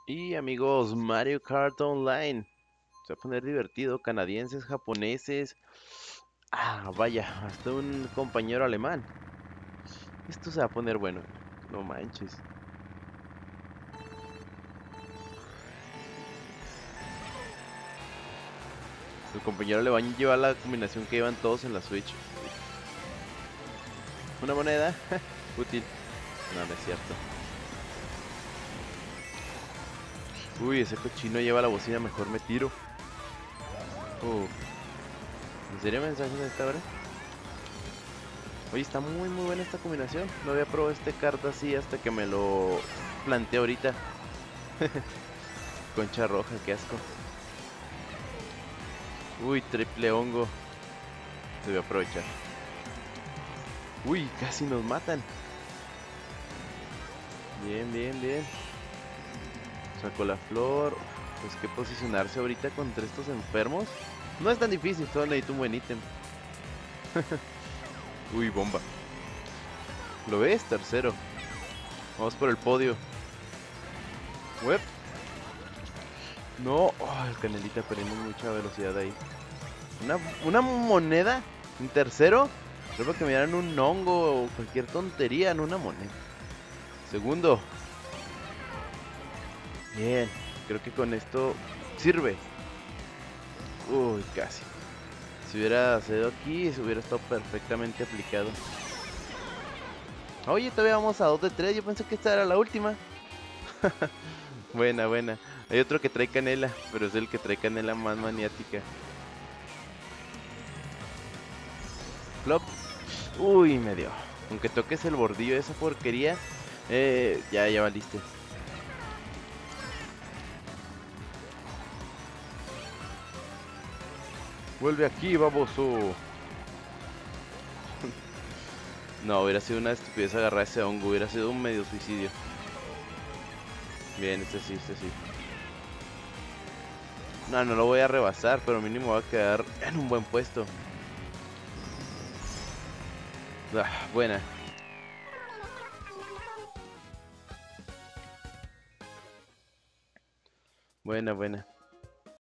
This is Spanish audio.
Y amigos, Mario Kart Online. Se va a poner divertido. Canadienses, japoneses. Ah, vaya, hasta un compañero alemán. Esto se va a poner bueno. No manches. El compañero alemán lleva la combinación que llevan todos en la Switch. Una moneda. Útil. No, no es cierto. Uy, ese cochino lleva la bocina. Mejor me tiro. ¿En serio mensajes a esta hora? Oye, está muy buena esta combinación. No había probado este carta así hasta que me lo planteé ahorita. Concha roja, qué asco. Uy, triple hongo. Debe aprovechar. Uy, casi nos matan. Bien. Sacó la flor. Pues que posicionarse ahorita contra estos enfermos. No es tan difícil, solo necesito un buen ítem. Uy, bomba. ¿Lo ves? Tercero. Vamos por el podio. Web. No. Oh, el canelita perdiendo mucha velocidad ahí. Una moneda en tercero. Creo que me dieran un hongo o cualquier tontería, no una moneda. Segundo. Bien. Creo que con esto sirve. Uy, casi. Si hubiera sido aquí, se hubiera estado perfectamente aplicado. Oye, todavía vamos a 2 de 3. Yo pensé que esta era la última. Buena. Hay otro que trae canela, pero es el que trae canela más maniática. Flop. Uy, me dio. Aunque toques el bordillo de esa porquería, ya valiste. Vuelve aquí, baboso. No, hubiera sido una estupidez agarrar ese hongo. Hubiera sido un medio suicidio. Bien, este sí. No, no lo voy a rebasar, pero mínimo va a quedar en un buen puesto. Ah, buena. Buena.